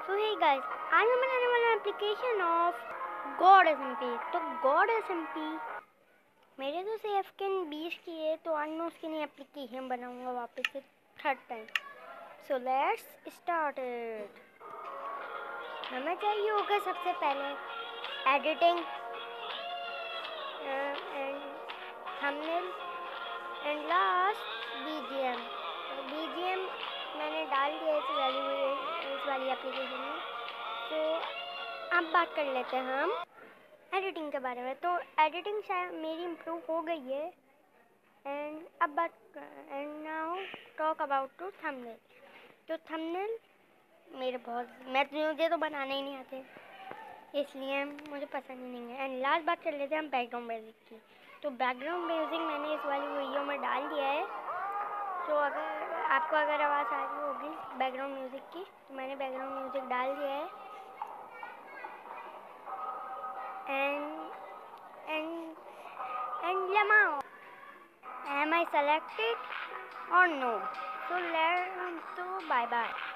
सो hey guys, आज मैं बनाने वाला एप्लीकेशन ऑफ गॉड SMP। तो गॉड SMP मेरे तो सेफकिन 20 की है, तो आज मैं उसकी नई एप्लीकेशन बनाऊंगा वापस से third time. So let's start it. हमें चाहिए होगा सबसे पहले editing and thumbnail and last BGM मैंने डाल दिया इस वाली एप्लीकेशन में। तो अब बात कर लेते हैं हम एडिटिंग के बारे में। तो एडिटिंग शायद मेरी इम्प्रूव हो गई है। And now talk about to thumbnail. तो थंबनेल मुझे तो बनाने ही नहीं आते, इसलिए मुझे पसंद ही नहीं है। एंड लास्ट बात कर लेते हैं हम बैकग्राउंड म्यूज़िक की। तो बैकग्राउंड म्यूज़िक मैंने इस वाली वीडियो में डाल दिया है। तो अगर आवाज़ आ रही होगी बैकग्राउंड म्यूज़िक की, तो मैंने बैकग्राउंड म्यूज़िक डाल दिया है। And Lamau, am I selected or no? So bye bye.